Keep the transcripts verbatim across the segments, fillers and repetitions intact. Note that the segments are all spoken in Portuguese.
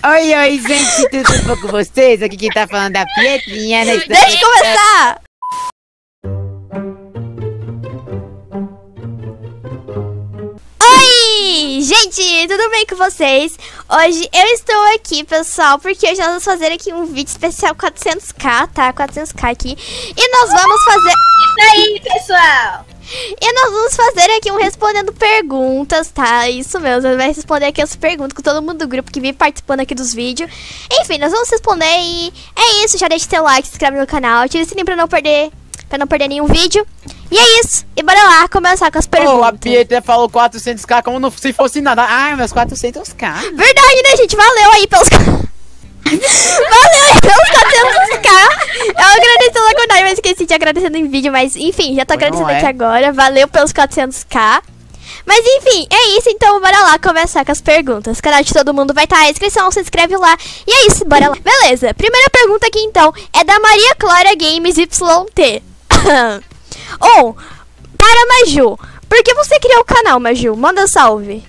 Oi, oi, gente, tudo bom com vocês? Aqui quem tá falando é a Pietrinha, né? Deixa eu começar! Oi, gente, tudo bem com vocês? Hoje eu estou aqui, pessoal, porque hoje nós vamos fazer aqui um vídeo especial quatrocentos k, tá? quatrocentos k aqui. E nós vamos fazer... Isso aí, pessoal! E nós vamos fazer aqui um respondendo perguntas, tá? Isso mesmo, nós vamos responder aqui as perguntas com todo mundo do grupo que vem participando aqui dos vídeos. Enfim, nós vamos responder e é isso. Já deixa seu like, se inscreve no canal, ativa o sininho pra não perder, pra não perder nenhum vídeo. E é isso. E bora lá começar com as perguntas. Oh, a Pietra falou quatrocentos k como não, se fosse nada. Ai, meus quatrocentos k. Verdade, né, gente? Valeu aí pelos... Valeu aí pelos quatrocentos k. Eu agradeço na verdade, mas esqueci de agradecer no vídeo. Mas enfim, já tô agradecendo é. aqui agora. Valeu pelos quatrocentos k. Mas enfim, é isso. Então bora lá começar com as perguntas. O canal de todo mundo vai estar na descrição, se inscreve lá. E é isso, bora lá. Beleza, primeira pergunta aqui então é da Maria Clara Games Y T. Ou, para Maju, por que você criou o canal, Maju? Manda salve.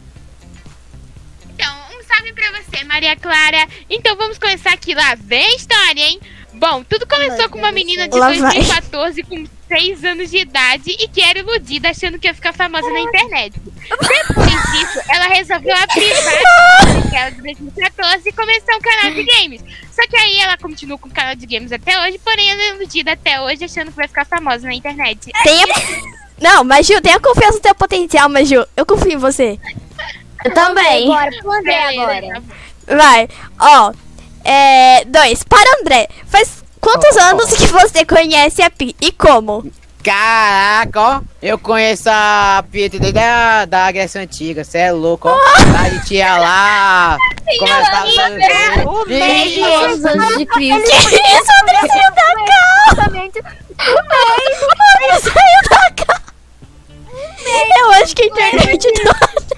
Então, um salve pra você, Maria Clara. Então vamos começar aqui, lá vem a história, hein? Bom, tudo começou com uma menina de Lá dois mil e vai. quatorze com seis anos de idade e que era iludida achando que ia ficar famosa na internet. Depois disso, ela resolveu abrir vários dela de dois mil e quatorze e começou um canal de games. Só que aí ela continua com o canal de games até hoje, porém ela é iludida até hoje achando que vai ficar famosa na internet. Tenha... Não, Maju, tenha confiança no teu potencial, Maju. Eu confio em você. Eu também. Bora pro André agora. Vai, ó. É. Dois. Para André. Faz quantos Oh, oh, anos oh. que você conhece a Pi e como? Caraca, ó. Eu conheço a Pietra desde a da Grécia Antiga. Cê é louco, ó. A gente ia lá. Conversava O Ih, meio anos de Cristo. Que isso, André saiu da cal! André saiu da cal! Eu acho que a internet não.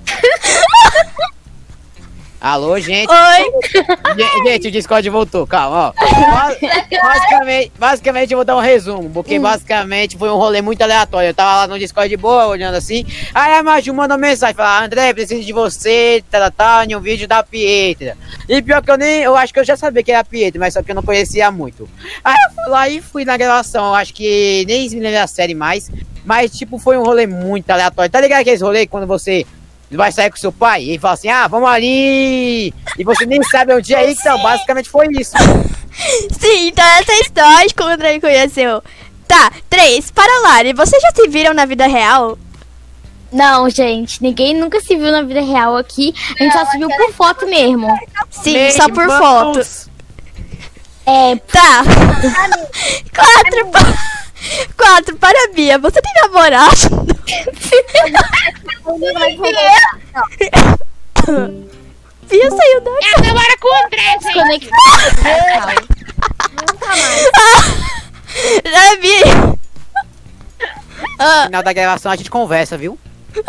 Alô, gente. Oi! Ge- Gente, o Discord voltou, calma, ó. Bas- Basicamente, basicamente eu vou dar um resumo, porque basicamente foi um rolê muito aleatório. Eu tava lá no Discord de boa, olhando assim. Aí a Maju mandou mensagem, falou: André, preciso de você, tá, tá, tá, em um vídeo da Pietra. E pior que eu nem, eu acho que eu já sabia que era a Pietra, mas só que eu não conhecia muito. Aí eu fui lá e fui na gravação, eu acho que nem me lembro da série mais. Mas tipo, foi um rolê muito aleatório. Tá ligado aqueles rolês quando você vai sair com seu pai e fala assim, ah, vamos ali, e você nem sabe onde é, então basicamente foi isso. Sim, então essa é a história de como o André me conheceu. Tá, três. Para Lari, vocês já se viram na vida real? Não, gente, ninguém nunca se viu na vida real aqui. A gente só se viu por foto mesmo. Sim, Bem, só por vamos. foto. É, Tá. Quatro para... Quatro para a Bia. Você tem namorado? Bia saiu da... Ela namora com o André, gente. conectado. Ah, Bia. Ah, No final da gravação a gente conversa, viu?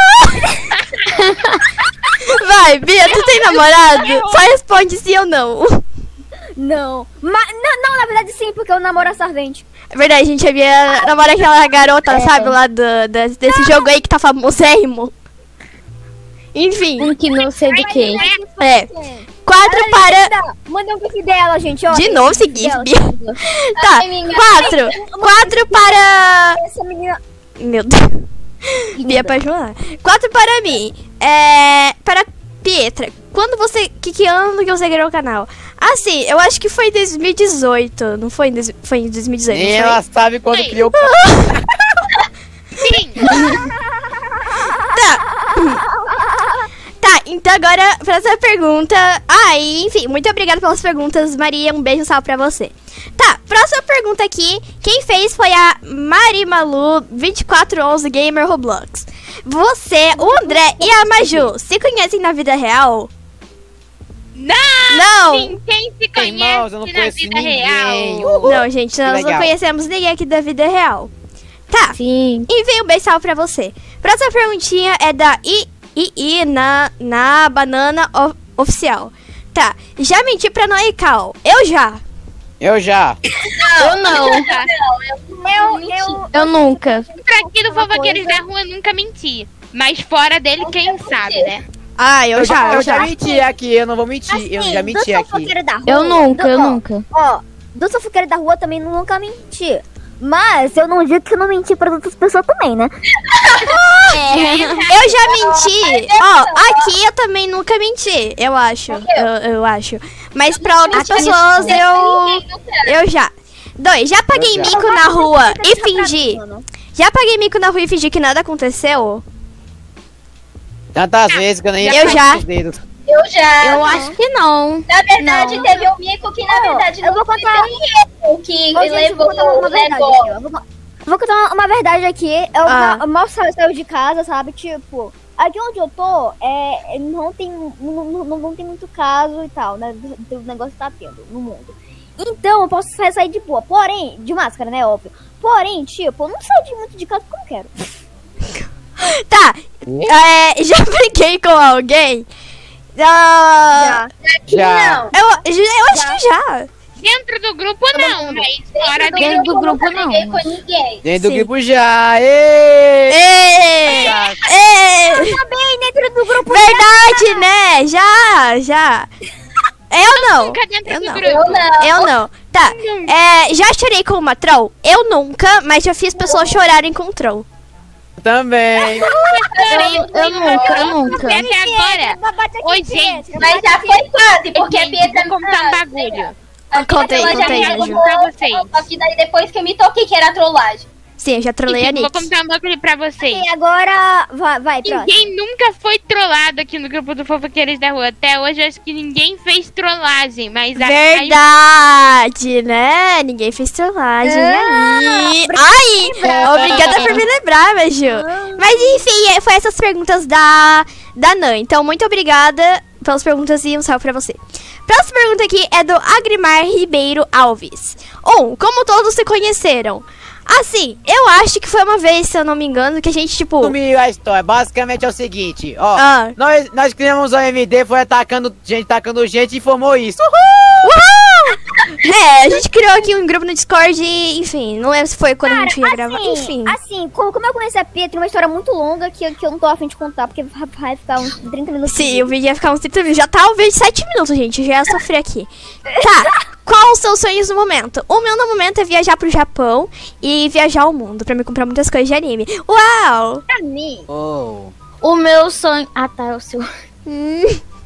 vai, Bia, tu tem namorado? Só responde sim ou não. Não. Mas, não, não, na verdade sim, porque eu namoro a Sarvente. É verdade, gente, a Bia namora aquela garota, sabe, lá do, da- desse jogo aí que tá famosérrimo. Enfim, Um que não sei do que. é. Quatro para... Manda um pique dela, gente. Ó, De novo, tem um pique seguir, dela, Bia. gente. Tá, quatro. Quatro para... Essa menina. Meu Deus. Bia apaixonar. Quatro para mim. É... Para Pietra. Quando você... Que, que ano que você criou o canal? Ah, sim. Eu acho que foi em dois mil e dezoito. Não foi em... dois- Foi em dois mil e dezoito, Nem não foi? ela sabe quando Oi. criou. Sim. Tá, então agora, próxima pergunta. Ah, e, enfim, muito obrigada pelas perguntas, Maria. Um beijo, salve pra você. Tá, próxima pergunta aqui. Quem fez foi a Marimalu vinte e quatro onze Gamer Roblox. Você, o André e a Maju se conhecem na vida real? Não! Não! Sim, quem se conhece Irmãos, eu não na conheço vida ninguém. real? Uhul. Não, gente, nós não legal. conhecemos ninguém aqui da vida real. Tá, Sim. e vem um beijo salve pra você. Próxima perguntinha é da I I I na, na Banana o- Oficial. Tá, já menti pra Noé e Cal? Eu já. Eu já. Eu não. Eu, eu, Eu nunca. Pra aqui do Fofoqueiros da Rua eu nunca menti. Mas fora dele, quem sabe, né? Ah, eu, Eu já, já, eu eu já já. menti aqui, eu não vou mentir. Assim, eu já do menti aqui. fofoqueiro da rua, Eu nunca, do- eu ó, nunca. Ó, do fofoqueiro da rua também nunca menti. Mas eu não digo que eu não menti para outras pessoas também, né? Eu já menti. Ó, aqui eu também nunca menti, eu acho. Eu, eu acho. Mas pra outras pessoas eu. Eu já. Dois, já paguei Eu já. mico na rua e Fica pra fingi. mim, mano. Já paguei mico na rua e fingi que nada aconteceu? Tantas vezes que eu nem Eu já. os dedos. Eu já. Eu acho que não. Na verdade, Não. teve um mico que, na Ó, verdade, eu não vou foi contar- tão enredo que Ô, gente, eu levou vou contar uma o verdade negócio. aqui, ó. Vou, eu vou contar uma, uma verdade aqui. Eu, Ah. ma- mal sa- saiu de casa, sabe? Tipo, aqui onde eu tô, é, não, tem, não, não, não tem muito caso e tal, né? Do, do negócio que tá tendo no mundo. Então, eu posso sa- sair de boa. Porém, de máscara, né? Óbvio. Porém, tipo, eu não saio de muito de casa como eu quero. Tá, é, já briguei com alguém? Ah, Já. Eu, eu acho que já. Dentro do grupo não, mas fora Dentro dentro do do grupo, grupo, eu nunca briguei não. com ninguém. Dentro do Sim. grupo já. Ê! Ei! Já. Ei! Também dentro do grupo. Verdade, né? Já, já. Eu não. nunca dentro Eu do não. grupo. Eu não. Eu não. Tá. É, já chorei com uma troll? Eu nunca, mas já fiz pessoas chorarem com troll. Também. Eu, eu nunca, eu nunca. Até agora. Bate aqui, Oi, Pietra, gente. Mas já foi quase, porque a Gente, Pietra... vou contar um Ah, bagulho. a Contei, Pietra, ela já contei, me Ju. contou, Pra vocês. Só que daí depois que eu me toquei que era trollagem. Sim, eu já trolei a Enfim, vou Nick. contar um bagulho pra vocês. E agora, vai, vai, próximo. Ninguém nunca foi trollado aqui no grupo do Fofoqueiros da Rua. Até hoje eu acho que ninguém fez trollagem, mas a- Verdade, né? Ninguém fez trollagem aí. Ai, obrigada por me lembrar, Maju. Mas enfim, é- foi essas perguntas da, da Nan. Então, muito obrigada pelas perguntas e um salve pra você. Próxima pergunta aqui é do Agrimar Ribeiro Alves. Um, como todos se conheceram? Assim, eu acho que foi uma vez, se eu não me engano, que a gente, tipo... Comigo a história. Basicamente é o seguinte, ó. Ah. Nós, nós criamos o M D, foi atacando gente, atacando gente e formou isso. Uhul! É, a gente criou aqui um grupo no Discord e, enfim, não lembro se foi quando a gente ia gravar. Assim, Enfim. assim, como, como eu conheci a Pia, tem uma história muito longa que, que eu não tô afim de contar, porque vai vai ficar uns trinta minutos. Sim, o vídeo ia ficar uns trinta minutos. Já tá o vídeo de sete minutos, gente. Já ia sofrer aqui. Tá. Qual os seus sonhos no momento? O meu no momento é viajar pro Japão e viajar ao mundo pra me comprar muitas coisas de anime. Uau! Pra mim. Oh. O meu sonho. Ah, tá, é o seu. Hum.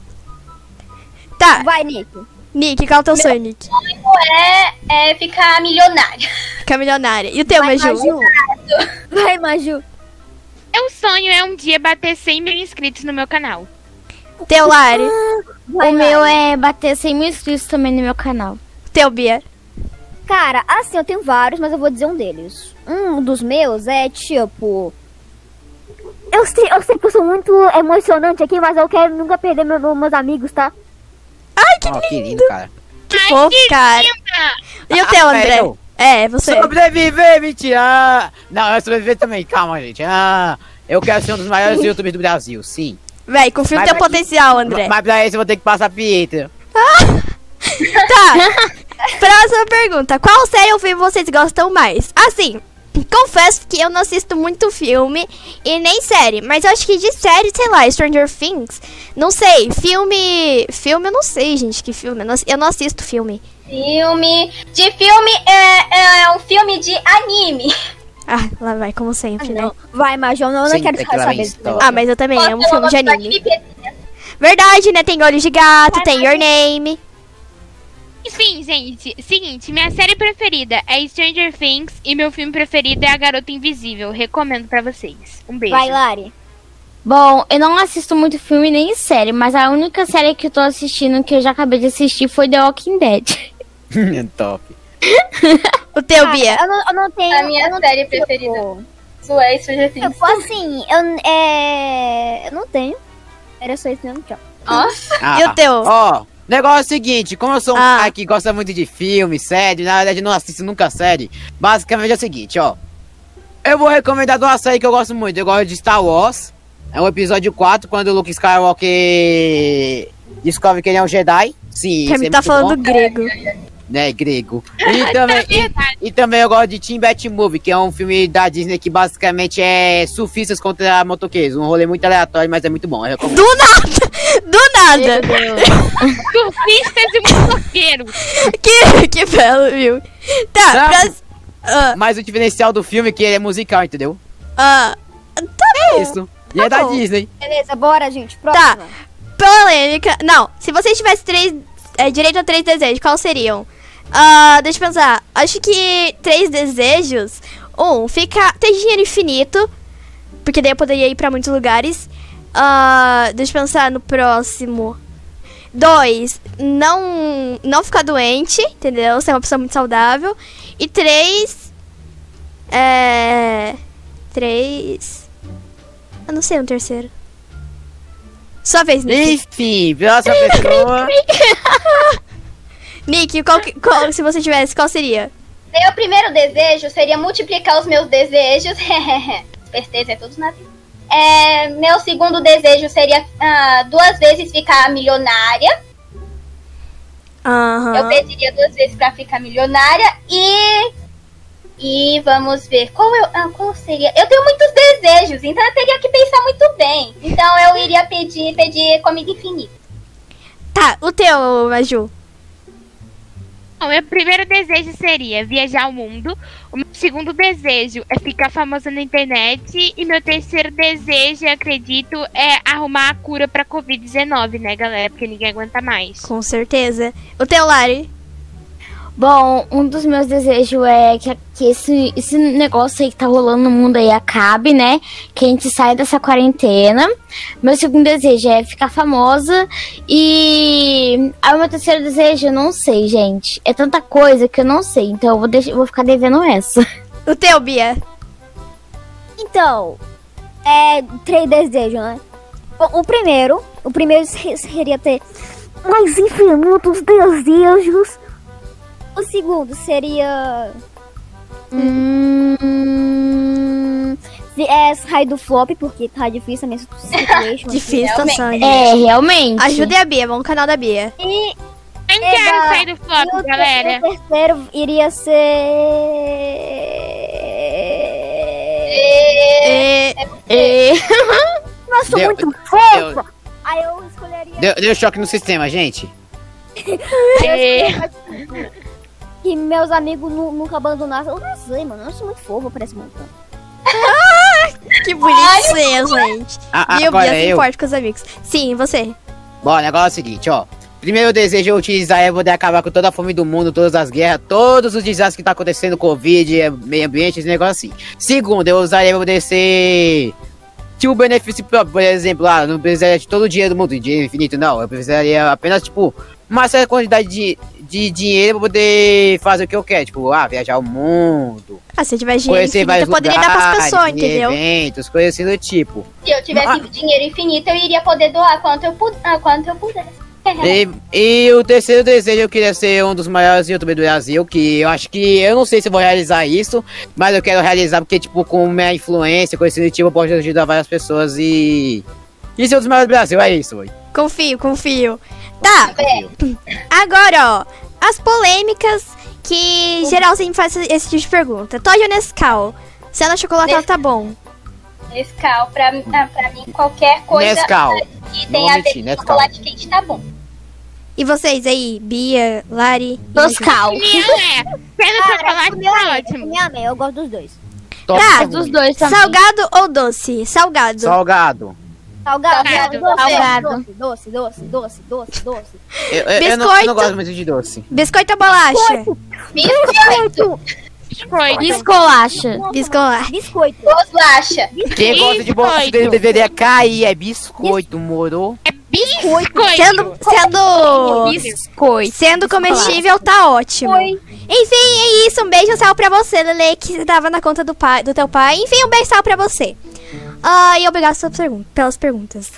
Tá, Vai, Nick. Nick, qual é o teu sonho, Nick? É, é ficar milionária. Ficar milionária. E o teu, Vai, Maju? Maju. Vai, Maju. Meu sonho é um dia bater cem mil inscritos no meu canal. Teu, Lari? Vai, O meu Lari. é bater cem mil inscritos também no meu canal. Teu, Bia? Cara, assim, eu tenho vários, mas eu vou dizer um deles. Um dos meus é tipo. Eu sei, eu sei que eu sou muito emocionante aqui, mas eu quero nunca perder meu, meu- meus amigos, tá? Ai, que Ó, que lindo. lindo, cara. Que fofo, cara. E o teu, Ah, André? eu? É, você. Sobreviver, mentira. Ah, não, é sobreviver também. Calma, gente. Ah, eu quero ser um dos maiores youtubers do Brasil, sim. Véi, confia no Mas teu aqui- potencial, André. Mas pra isso eu vou ter que passar a Pietra. Tá. Próxima pergunta. Qual série ou filme vocês gostam mais? Assim, confesso que eu não assisto muito filme e nem série. Mas eu acho que de série, sei lá, Stranger Things. Não sei. Filme. Filme eu não sei, gente. Que filme? Eu não, eu não assisto filme. Filme. De filme é, é um filme de anime. Ah, lá vai, como sempre, né? Não. Vai, Maju, eu não, eu não Sim, quero tem que levar saber em desse história. negócio. Ah, mas eu também amo Posso filme de gostar anime. P T. Verdade, né? Tem Olhos de Gato, tem Your Name. Enfim, gente, seguinte, minha série preferida é Stranger Things e meu filme preferido é A Garota Invisível. Recomendo pra vocês. Um beijo. Vai, Lari. Bom, eu não assisto muito filme nem série, mas a única série que eu tô assistindo, que eu já acabei de assistir, foi The Walking Dead. Top. O teu, Ah, Bia. eu, não, eu não tenho. A minha eu não série tenho, preferida. tipo, Isso é Stranger Things. Tipo assim, eu, é, eu não tenho. Era só isso mesmo, tchau. Nossa. E o teu? Ó, negócio é o seguinte, como eu sou um Ah. cara que gosta muito de filme, série, na verdade não assisto nunca série, basicamente é o seguinte, ó. Eu vou recomendar uma série que eu gosto muito, eu gosto de Star Wars. É o episódio quatro, quando o Luke Skywalker descobre que ele é um Jedi. Sim, Pra isso mim é tá muito falando bom, grego. né, grego. E também, e, e também eu gosto de Team Batmovie, que é um filme da Disney que basicamente é surfistas contra motoqueiros. Um rolê muito aleatório, mas é muito bom. Eu recomendo. Do nada! nada. Surfistas e motoqueiros. Que, que belo, viu? Tá, Tá. pra... Ah, Mas o diferencial do filme é que ele é musical, entendeu? ah, tá É bom. isso. E é Tá da bom. Disney. Beleza, bora, gente. Tá. Próxima. Polêmica. Não, se vocês tivessem três. É, direito a três desejos, quais seriam? Ah, deixa eu pensar. Acho que três desejos. Um, fica. Ter dinheiro infinito. Porque daí eu poderia ir pra muitos lugares. Ah, deixa eu pensar no próximo. Dois, não, não ficar doente, entendeu? Ser uma pessoa muito saudável. E três. É. Três. Eu não sei um terceiro. Sua vez, Nick. Enfim, próxima pessoa. Nick, qual, que- qual, se você tivesse, qual seria? Meu primeiro desejo seria multiplicar os meus desejos. Esperteza é tudo na vida. É, meu segundo desejo seria ah, duas vezes ficar milionária. Eu Aham. pediria duas vezes pra ficar milionária. E. E vamos ver. Qual, eu, ah, qual seria? Eu tenho muitos desejos, então eu teria que pensar muito bem. Então eu iria pedir, pedir comida infinita. Tá, o teu, Maju. O meu primeiro desejo seria viajar ao mundo. O meu segundo desejo é ficar famosa na internet. E meu terceiro desejo, eu acredito, é arrumar a cura pra covid dezenove, né, galera? Porque ninguém aguenta mais. Com certeza. O teu, Lari. Bom, um dos meus desejos é que, que esse, esse negócio aí que tá rolando no mundo aí acabe, né? Que a gente saia dessa quarentena. Meu segundo desejo é ficar famosa. E aí o meu terceiro desejo, eu não sei, gente. É tanta coisa que eu não sei. Então eu vou, deixar, eu vou ficar devendo essa. O teu, Bia. Então, é três desejos, né? O, o primeiro, o primeiro se- seria ter mais infinitos desejos. O segundo seria hum, se- é sair do flop, porque tá difícil a minha situation. Difícil realmente. situação, gente. É, realmente. Ajudem a Bia, vamos no canal da Bia. E, Eu não Eba, quero sair do e flop, o, ter- galera. o terceiro iria ser E... É. Nossa, sou Deu- muito deu- fofa. Aí eu escolheria Deu, deu choque no sistema, gente. É. que meus amigos nu- nunca abandonassem. Eu não sei, mano. Eu sou muito fofa pra esse montão. Que bonitinho, gente. A- E o agora Bia se eu. importa com os amigos. Sim, você. Bom, o negócio é o seguinte, ó. Primeiro desejo eu utilizar é poder acabar com toda a fome do mundo, todas as guerras, todos os desastres que tá acontecendo, Covid, meio ambiente, esse negócio assim. Segundo, eu usaria pra poder ser... Tipo, benefício próprio, por exemplo, lá, não precisaria de todo o dinheiro do mundo, dinheiro infinito, não. Eu precisaria apenas, tipo, uma certa quantidade de, de dinheiro pra poder fazer o que eu quero. Tipo, ah, viajar o mundo, Ah, se tiver dinheiro conhecer infinito, vários eu poderia dar pras lugares, pessoas, ir em entendeu? eventos, coisas assim do tipo. Se eu tivesse Ah. dinheiro infinito, eu iria poder doar quanto eu, pu- ah, quanto eu pudesse. E, e o terceiro desejo, eu queria ser um dos maiores youtubers do Brasil, que eu acho que, eu não sei se eu vou realizar isso, mas eu quero realizar porque, tipo, com minha influência, com esse tipo, eu posso ajudar várias pessoas e... E ser um dos maiores do Brasil, é isso, oi. Confio, confio. Tá, É. agora, ó. As polêmicas que geral sempre faz esse tipo de pergunta. Todd ou Nescau? Sendo chocolate, Nes- tá bom. Nescau, pra, ah, pra mim, qualquer coisa Nescau. que Não tenha a ver mentir, com Nescau. chocolate quente tá bom. E vocês aí, Bia, Lari? e Toscal. Minha é. Sendo chocolate, Meu tá amém, ótimo. minha amém, eu gosto dos dois. Top Tá, é Dos ruim. dois também. Salgado ou doce? Salgado. Salgado. Salgado, Salgado. doce, Salgado. doce, doce, doce, doce, doce. Eu, eu, eu, não, eu Biscoito. não gosto muito de doce. Biscoito ou bolacha? Biscoito. Biscoito. Biscolacha. Biscoito. Biscoito. Bolacha. Quem gosta de bolacha Biscoito. dele deveria cair, é biscoito, moro? Biscoito. Sendo, sendo, Biscoito. sendo comestível, tá ótimo. Oi. Enfim, é isso. Um beijo sal pra você, Lele, que tava na conta do, pai, do teu pai. Enfim, um beijo sal pra você. Ah, e obrigado pelas pergun- pelas perguntas.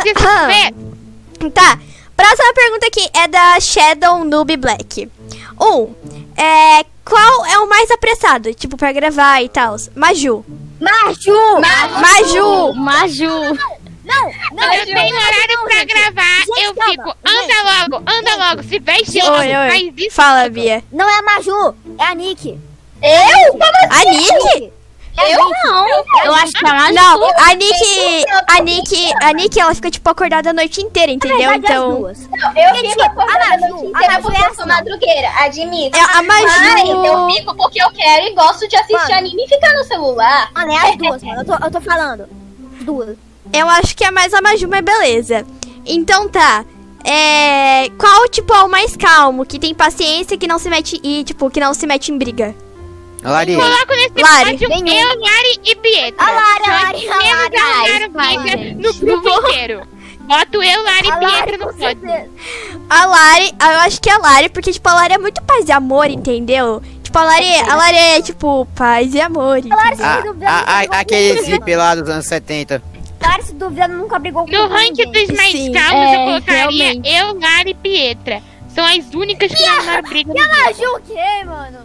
Vê. Tá, próxima pergunta aqui é da Shadow Noob Black. Um, é, qual é o mais apressado, tipo, pra gravar e tal? Maju. Maju! Maju. Maju. Não, não, Eu tenho horário pra gravar, eu calma. fico, anda logo, anda logo, se veste Oi, logo, oi. faz isso. Fala, Bia. não é a Maju, é a Nick. Eu? A Nick? Eu não. Eu acho que ela Não, a Nick, a Nick, a Nick, ela fica, tipo, acordada a noite inteira, entendeu? Na verdade, as Então, duas. Não, eu Porque, fico tipo, acordada a a Maju- noite a inteira Maju porque é eu sou assim. madrugueira, admito. é a Mas eu Maju... fico porque eu quero e gosto de assistir Mano. anime e ficar no celular. Mano, é as duas, mano. Eu tô, eu tô falando. As duas. Eu acho que é mais a Maju, mas beleza. Então tá. É... Qual, tipo, é o mais calmo, que tem paciência, que não se mete e, tipo, que não se mete em briga? Lari, Coloco nesse Lari. pódio Nenhum. eu, Lari e Pietra. A Lari, a Nós Lari, a menos Lari, arrumaram vai, briga gente. no grupo inteiro. Boto eu, Lari A e Lari, Pietra com no pódio. certeza. A Lari, eu acho que é a Lari, porque, tipo, a Lari é muito paz e amor, entendeu? Tipo, a Lari, a Lari é, tipo, paz e amor. A Lari, se a, duvidar, a, nunca a, brigou aquele com zip lá dos anos setenta. Lari, se duvidar, nunca brigou com No ranking ninguém. dos mais Sim, calmos, é, eu colocaria realmente. eu, Lari e Pietra. São as únicas que não arrumaram briga no grupo. Maju, o quê, mano?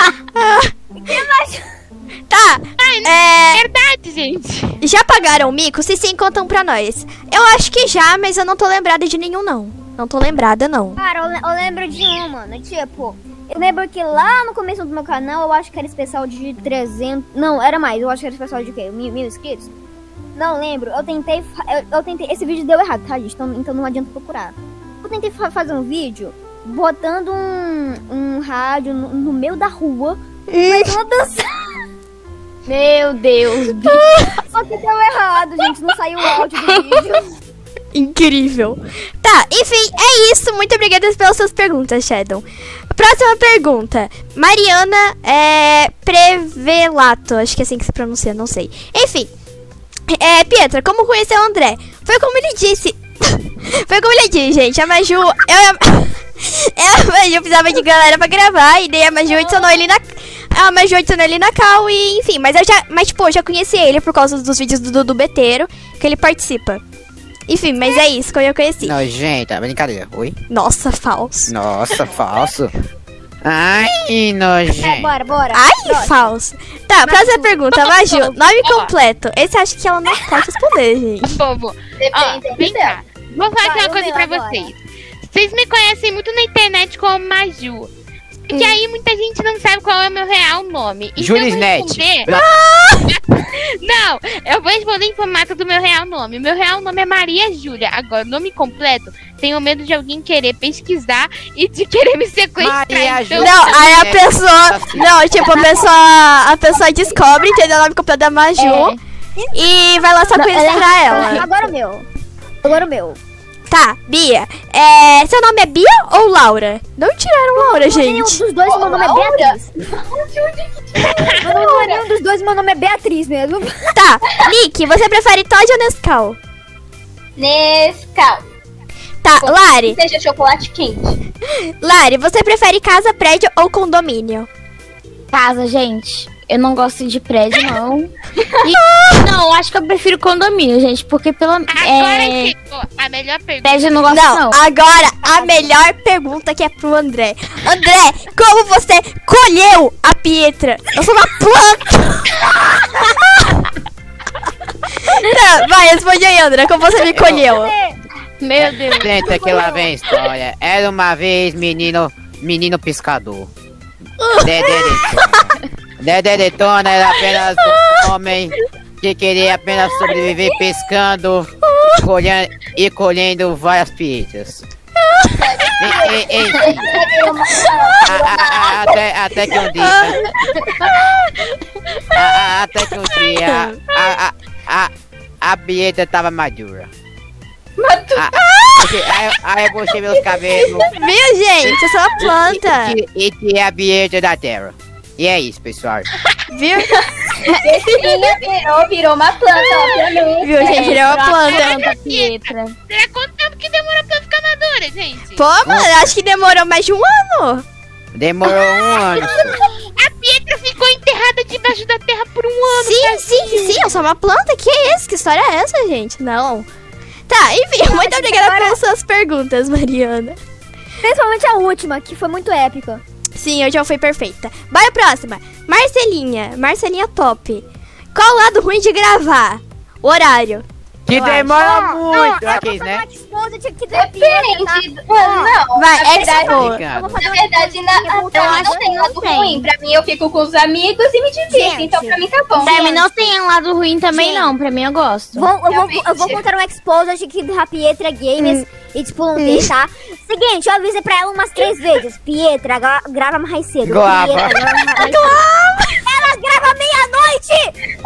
Tá, é... Verdade, gente. Já pagaram o mico? Se sim, contam pra nós. Eu acho que já, mas eu não tô lembrada de nenhum, não. Não tô lembrada, não. Cara, eu, le- eu lembro de um, mano. Tipo, eu lembro que lá no começo do meu canal, eu acho que era especial de trezentos... Não, era mais. Eu acho que era especial de quê? Mil, mil inscritos? Não lembro. Eu tentei... fa- Eu, eu tentei... Esse vídeo deu errado, tá, gente? Então, então não adianta procurar. Eu tentei fa- fazer um vídeo botando um, um rádio no, no meio da rua. Mas uma dança... Meu Deus. Só que deu errado, gente. Não saiu o áudio do vídeo. Incrível. Tá, enfim, é isso. Muito obrigada pelas suas perguntas, Shadow. Próxima pergunta. Mariana é, Prevelato. Acho que é assim que se pronuncia, não sei. Enfim. É, Pietra, como conheceu o André? Foi como ele disse. Foi como ele disse, gente. A Maju. Eu, eu, a Maju precisava de galera pra gravar. E daí a Maju adicionou ele na. A Maju adicionou ele na cal e enfim. Mas eu já. Mas, tipo, eu já conheci ele por causa dos vídeos do Dudu Beteiro, que ele participa. Enfim, mas é isso que eu conheci. Nojenta, brincadeira. Oi? Nossa, falso. Nossa, falso. Ai, É, nojento. bora, bora. Ai, Próximo. falso. Tá, próxima pergunta, Maju. Nome completo. Esse acho que ela não pode responder, gente. Povo, ó, Depende vem cá. Vou falar Vai, uma o coisa meu pra agora. vocês. Vocês me conhecem muito na internet como Maju. Porque aí muita gente não sabe qual é o meu real nome. Então eu vou Julisnet. responder- Não, eu vou responder em formato do meu real nome. Meu real nome é Maria Júlia. Agora, nome completo, tenho medo de alguém querer pesquisar e de querer me sequestrar. Maria então, Júlia. Não, aí a É, pessoa. assim. Não, tipo, a pessoa. A pessoa descobre, entendeu? O nome completo da Maju. E vai lá só sequestrar ela. Agora o meu. Agora o meu. Tá, Bia. É, seu nome é Bia ou Laura? Não tiraram Laura, Nenhum gente. dos dois, meu nome é Laura? Beatriz. Meu nome não é nenhum dos dois, meu nome é Beatriz mesmo. Tá, Nick, você prefere Todd ou Nescau? Nescau. Tá, Lari. Seja chocolate quente. Lari, você prefere casa, prédio ou condomínio? Casa, gente. Eu não gosto de prédio, não. E, não, eu acho que eu prefiro condomínio, gente. Porque pela. Agora É, chegou a melhor pergunta. prédio eu não gosto, Não, não. agora a melhor pergunta que é pro André. André, como você colheu a Pietra? Eu sou uma planta. Tá, vai, responde aí, André, como você me colheu? Meu Deus. Senta que lá vem história. Era uma vez menino, menino pescador. Dedé Detona. Dedé Detona era apenas um homem que queria apenas sobreviver pescando colhendo, e colhendo várias pietras. E- e- enfim, a- a- a- até, até que um dia. a- a- até que um dia a, a, a, a pietra tava madura. Ah, porque aí, aí eu puxei meus cabelos Viu, gente? Eu sou uma planta. e, e tirei a pietra da terra. E é isso, pessoal. Viu? Bichinha virou, virou uma planta, obviamente. Viu, gente? Ele é uma planta. Planta, Pietra. Será quanto tempo que demorou pra ficar madura, gente? Pô, mano, acho que demorou mais de um ano. Demorou um ano. A Pietra ficou enterrada debaixo da terra por um ano. Sim, sim, sim, eu sou uma planta. Que é isso? Que história é essa, gente? Não. Tá, enfim, muito obrigada pelas suas perguntas, Mariana. Principalmente a última, que foi muito épica. Sim, hoje eu fui perfeita. Bora próxima. Marcelinha. Marcelinha top. Qual o lado ruim de gravar? O horário. Que Eu demora Ó, muito. ó, Aqui, eu vou né? fazer um exposed aqui da Pietra, tá? Depende. Não, Vai, na verdade, expor. Eu Obrigado. vou fazer na um verdade, na, exposed aqui, pra mim eu não tem acho lado que não ruim. tem. Pra mim, eu fico com os amigos e me divirto. Gente. Então, pra mim, tá bom. Pra mim não tem um lado ruim também, Gente. não. Pra mim eu gosto. Vou, eu, vou, Realmente. eu vou contar um exposed aqui da Pietra Games e tipo, não tem, tá? Seguinte, eu avisei pra ela umas três vezes. Pietra, gra grava mais cedo. Grava. Pietra, grava mais cedo. Ela grava meia-noite!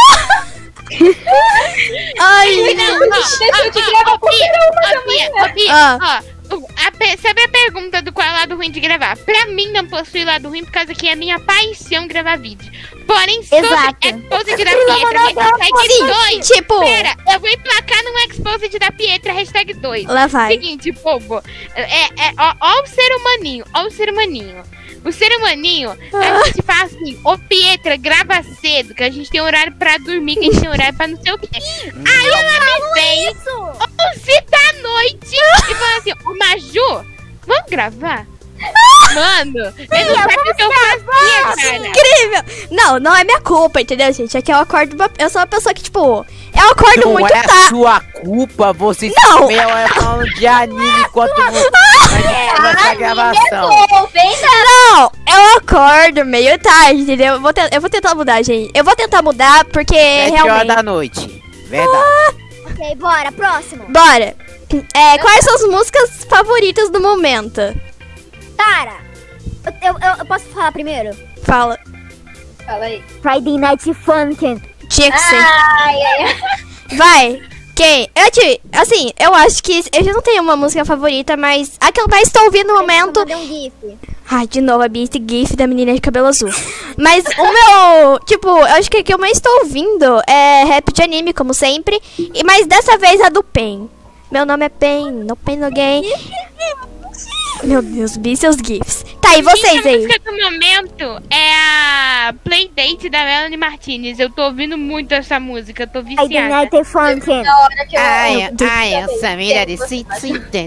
Ai, Não, ó, Deixa eu te ó, gravar ó, por Bia, ó, Bia, ó, Bia, Ah. ó, o- a pe- sabe a pergunta do qual é o lado ruim de gravar? Pra mim não possui lado ruim por causa que é minha paixão gravar vídeo. Porém, sobre Exato. Exposed da Pietra, hashtag sim, dois. tipo, Pera, eu vou emplacar num Exposed da Pietra, hashtag dois. lá vai. Seguinte, povo, é, é, ó, ó o ser humaninho, ó o ser humaninho. O ser humaninho, a gente fala assim, ô Pietra, grava cedo, que a gente tem horário pra dormir, que a gente tem horário pra não sei o quê. Aí ela me vem, onze da noite, e fala assim, ô Maju, vamos gravar? Mano, eu não sabe o que eu fazia, cara. Incrível! Não, não é minha culpa, entendeu, gente? É que eu acordo. uma- Eu sou uma pessoa que, tipo, eu acordo Não muito é tarde. sua culpa, você Não. meia hora falando de anime enquanto você essa gravação. Pô, vem da Não, eu acordo meio tarde, entendeu? Eu vou, te- eu vou tentar mudar, gente. Eu vou tentar mudar porque Sete horas realmente. da noite. Verdade. Ok, bora, próximo. Bora! É, quais são as músicas favoritas do momento? Tara, eu, eu, eu- eu posso falar primeiro? Fala. Fala aí. Friday Night Funkin'. Tinha que ser. Ai, ai, ai. Vai! Quem? Eu te. Assim, eu acho que. Eu já não tenho uma música favorita, mas a que eu mais estou ouvindo no momento. Eu vou mandar um gif. Ai, de novo, a Bia, esse gif da menina de cabelo azul. Mas o meu. Tipo, eu acho que a que eu mais estou ouvindo é rap de anime, como sempre. E, mas dessa vez a do Pen. Meu nome é Pen, no Pen no Game. Meu Deus, Bia, seus gifs. Tá, e vocês Minha aí? música do momento é a Playdate da Melanie Martinez. Eu tô ouvindo muito essa música, eu tô Friday viciada. Night Funkin'. Na hora que eu... Ai, eu- ai, eu- Samira de eu- si, si,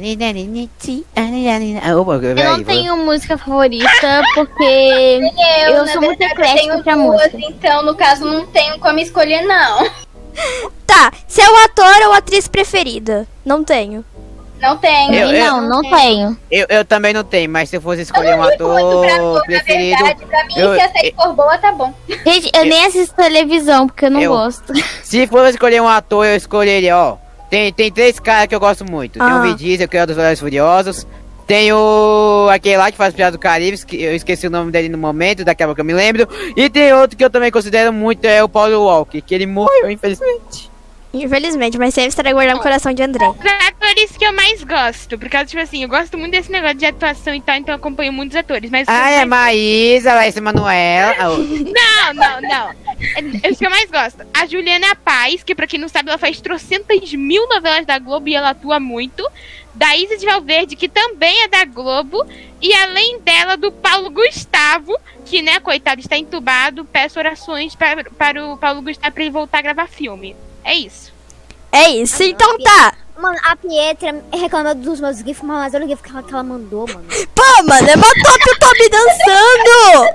Eu não tenho música favorita porque Eu, eu na sou muito verdade, eclética tenho pra duas, música. então, no caso, não tenho como escolher, não. Tá, seu ator ou atriz preferida? Não tenho. Não tenho. Eu- eu- não, não tenho. Eu, eu também não tenho, mas se eu fosse Eu escolher um não ligo muito pra ator ator, na preferido. verdade. Pra mim, eu- se a série for boa, tá bom. Gente, eu nem assisto televisão porque eu não Eu- gosto. Se for escolher um ator, eu escolheria, ó. Tem, tem três caras que eu gosto muito. Tem Ah. o Vin Diesel, que é o dos Velozes e Furiosos. Tem o... aquele lá que faz Piada do Caribe, que eu esqueci o nome dele no momento, daqui a pouco eu me lembro. E tem outro que eu também considero muito, é o Paulo Walker, que ele morreu, infelizmente. Infelizmente, mas sempre estará guardando o coração de André. Os atores que eu mais gosto, por causa, tipo assim, eu gosto muito desse negócio de atuação e tal, então eu acompanho muitos atores, mas... os que eu Ah, é mais- Maísa, Laís Manoela. ah, o- Não, não, não. É os que eu mais gosto. A Juliana Paz, que pra quem não sabe, ela faz trocentas mil novelas da Globo e ela atua muito. Da Isa de Valverde, que também é da Globo. E além dela, do Paulo Gustavo, que, né, coitado, está entubado. Peço orações para, para o Paulo Gustavo pra ele voltar a gravar filme. É isso. É isso, então tá. Mano, a Pietra reclama dos meus gifs, mas olha o gif que ela, que ela mandou, mano. Pô, mano, é mó top o Toby dançando.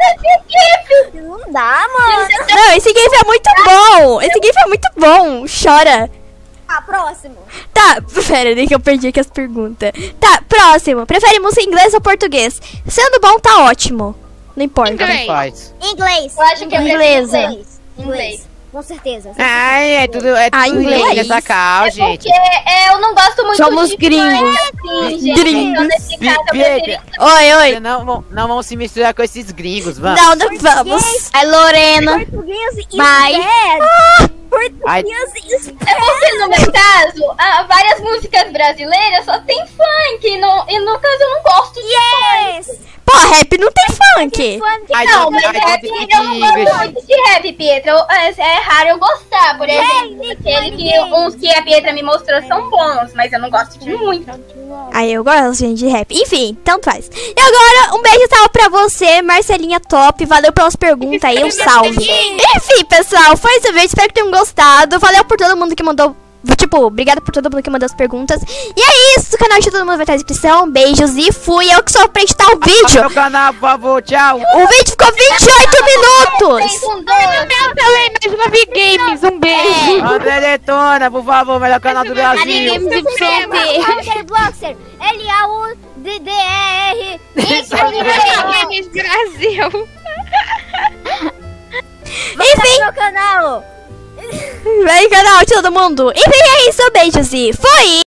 Não dá, mano. Não, esse gif é muito bom. Esse gif é muito bom. Chora. Ah, próximo. Tá, pera, nem que eu perdi aqui as perguntas. Tá, próximo. Prefere música em inglês ou português? Sendo bom, tá ótimo. Não importa. Inglês. Como faz? Inglês. Eu acho que eu Inglesa. prefiro Inglês. Inglês. Inglês. Com certeza. Ai, é tudo, é tudo Ah, inglês. inglês nessa cal, É gente. porque é, eu não gosto muito Somos de gringos. Assim, gente. Gringos. Então, nesse caso, eu Pietra. prefiro... Oi, oi. Não, vão- não vão se misturar com esses gringos, vamos. Não, não vamos. A Lorena. Português e Vai. Português Ai, e É porque, no meu caso, ah, várias músicas brasileiras só tem funk. E no, e no caso, eu não gosto de Yes. Pô, rap não tem funk. Funk. ai, Não, don't- mas ai, rap, don't speak eu não gosto English. muito de rap, Pietra. Eu- É, é raro eu gostar, por exemplo. Aquele que, uns que a Pietra me mostrou são bons, mas eu não gosto de muito. Aí eu gosto, gente, de rap. Enfim, tanto faz. E agora, um beijo tal pra você, Marcelinha Top. Valeu pelas perguntas aí, um salve. Enfim, pessoal, foi esse vídeo. Espero que tenham gostado. Valeu por todo mundo que mandou. Tipo, obrigada por todo mundo que mandou as perguntas. E é é isso, o canal de todo mundo vai estar na descrição. Beijos e fui. Eu que sou pra editar o vídeo. Meu canal, por favor, tchau. O vídeo ficou vinte e oito minutos. Um, No meu também, mais uma V Games. Um beijo. André Detona, por favor, melhor canal do Brasil. Games Y T. Alter Bloxer, L A U D D E R. V Games Brasil. Enfim, Meu canal. vem canal de todo mundo. Enfim, é isso. Beijos e fui.